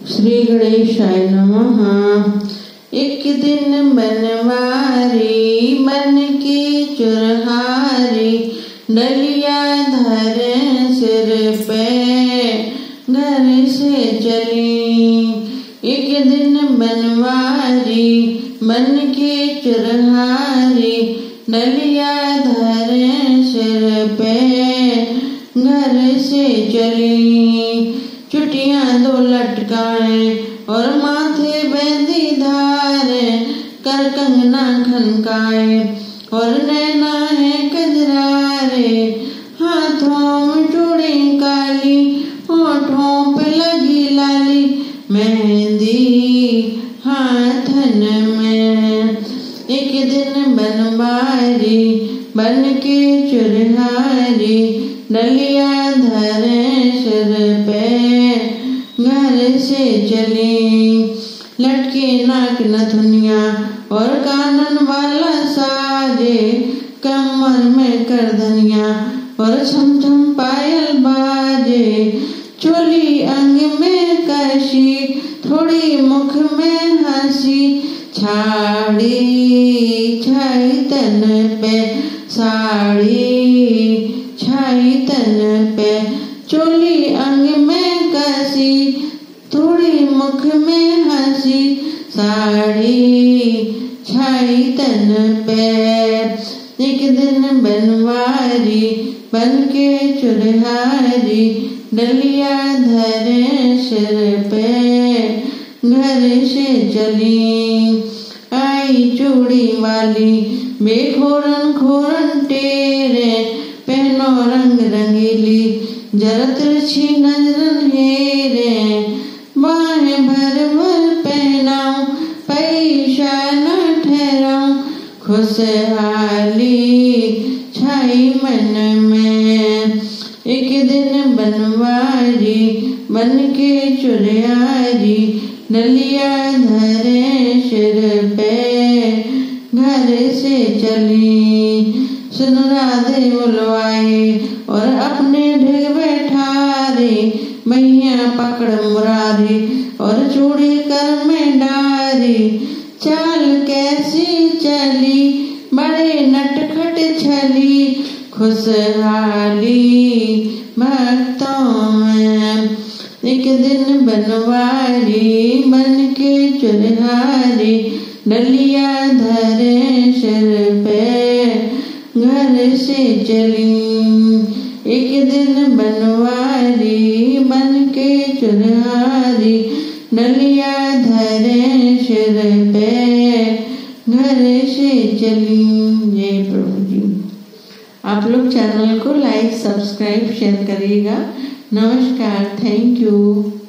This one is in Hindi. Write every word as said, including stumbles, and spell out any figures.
श्री गणेशाय नमः। एक दिन बनवारी मन की चुरहारी, डलिया धर सिर पे घर से चली। एक दिन बनवारी मन की चुरहारी, डलिया धर सिर पे घर से चली। चुटियां दो लटकाए और माथे बेंदी धारे, कर कंगना खनकाए और नैना है कजरारे। हाथों में चूड़ी काली, होठों पे लगी लाली, मेहंदी हाथन में। एक दिन बनवारी बन के चुरहारी, डलिया धरे सिर पे घर से चली। लटके नाक नथुनिया और कानन वाला साजे, कमर में करधनिया और छम छम पायल बाजे। चोली अंग में कशी, थोड़ी मुख में हंसी, छाड़ी छाई तन पे साड़ी, छाई तन पे। चोली अंग में कसी, थोड़ी मुख में हंसी, साड़ी छाई तन पे। एक दिन बनवारी बन के चुरहारी, डलिया धरे सिर पे घर से चली। आई चूड़ी वाली बेखोरन खोरन टेरे, पहनो रंग रंगीली जरा तिरछी नजरन हेरे। बाहें भर भर पहनाऊं, पैसा न ठहराऊं, खुशहाली छाई मन में। एक दिन बनवारी बन के चुरहारी, डलिया धरे सिर पे घर से चली। सुन राधे बुलवाए और अपने ढिग बैठारे, मैया पकड़ मुरारी और चूड़ी कर में डारी। चाल कैसी चली बड़े नटखट छली, खुशहाली भक्तों में। एक दिन बनवारी बन के चुरहारी, डलिया धरे सिर पे घर से चली। एक दिन बनवारी बन के चुरहारी, डलिया धरे सिर पे घर से चली। जय प्रभु जी। आप लोग चैनल को लाइक सब्सक्राइब शेयर करिएगा। नमस्कार, थैंक यू।